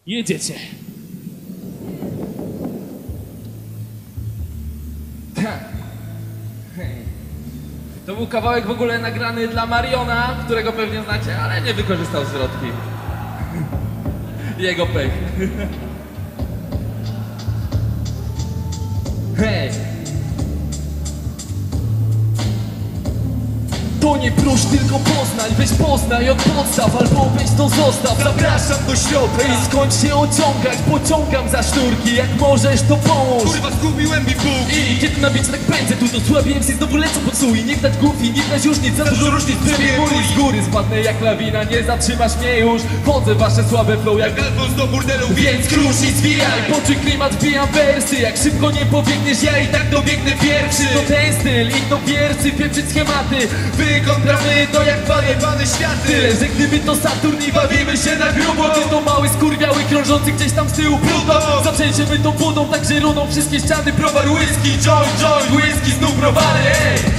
Jedziecie. To był kawałek w ogóle nagrany dla Mariona, którego pewnie znacie, ale nie wykorzystał zwrotki. Jego pech. Hej! To nie próż, tylko poznaj, weź poznaj od podstaw, albo weź to zostaw. Zapraszam do środka i skończ się ociągać, pociągam za sznurki. Jak możesz, to pomóż. Kurwa, zgubiłem bibułki. I kiedy na bicie tak pędzę, tu to słabi MC znowu lecą pod stół. I nie wdać głów i nie wdać już nic, za dużo różnic. Wybieguli z góry, spadnę jak lawina, nie zatrzymasz mnie już. Chodzę wasze słabe flow jak Alfons do burdelu, więc krusz i zwijaj. Poczuj klimat, wbijam wersy. Jak szybko nie pobiegniesz, ja i tak dobiegnę pierwszy. To ten styl i to wiercy, pieprzyć schematy. Wykontramy to jak panie światy. Tyle, że gdyby to Saturn i bawimy się na grubo. Ty to mały skurwiały krążący gdzieś tam z tyłu Pluton. Zaprzęsiemy tą budą, tak że runą wszystkie ściany. Browar, whisky, joint, whisky, znów browary, ej.